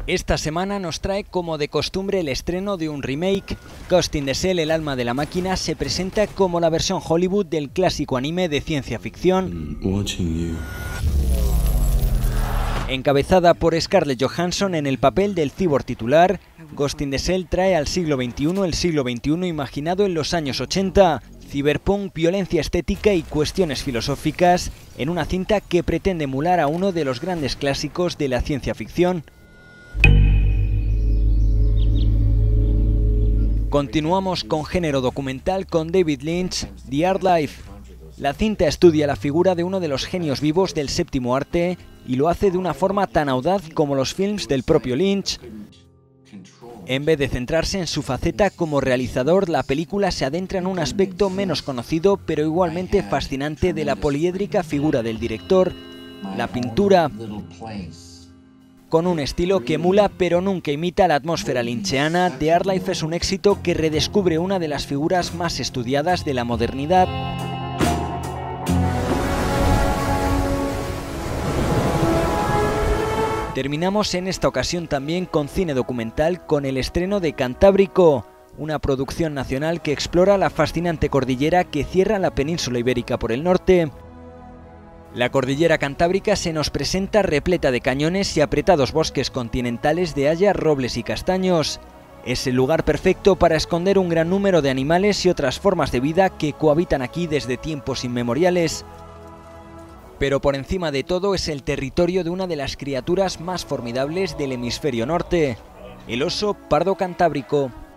Esta semana nos trae como de costumbre el estreno de un remake. Ghost in the Shell, el alma de la máquina, se presenta como la versión Hollywood del clásico anime de ciencia ficción. Encabezada por Scarlett Johansson en el papel del cyborg titular, Ghost in the Shell trae al siglo XXI el siglo XXI imaginado en los años 80, cyberpunk, violencia estética y cuestiones filosóficas en una cinta que pretende emular a uno de los grandes clásicos de la ciencia ficción. Continuamos con género documental con David Lynch, The Art Life. La cinta estudia la figura de uno de los genios vivos del séptimo arte y lo hace de una forma tan audaz como los films del propio Lynch. En vez de centrarse en su faceta como realizador, la película se adentra en un aspecto menos conocido pero igualmente fascinante de la poliédrica figura del director, la pintura. Con un estilo que emula pero nunca imita la atmósfera lynchiana, The Art Life es un éxito que redescubre una de las figuras más estudiadas de la modernidad. Terminamos en esta ocasión también con cine documental con el estreno de Cantábrico, una producción nacional que explora la fascinante cordillera que cierra la península ibérica por el norte. La cordillera cantábrica se nos presenta repleta de cañones y apretados bosques continentales de hayas, robles y castaños. Es el lugar perfecto para esconder un gran número de animales y otras formas de vida que cohabitan aquí desde tiempos inmemoriales. Pero por encima de todo es el territorio de una de las criaturas más formidables del hemisferio norte, el oso pardo cantábrico.